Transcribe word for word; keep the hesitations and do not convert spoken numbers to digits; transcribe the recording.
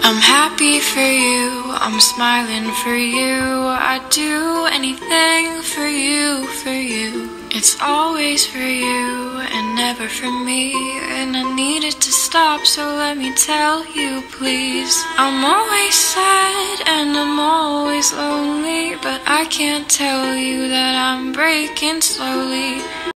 I'm happy for you, I'm smiling for you. I'd do anything for you, for you. It's always for you and never for me. And I need it to stop, so let me tell you, please. I'm always sad and I'm always lonely, but I can't tell you that I'm breaking slowly.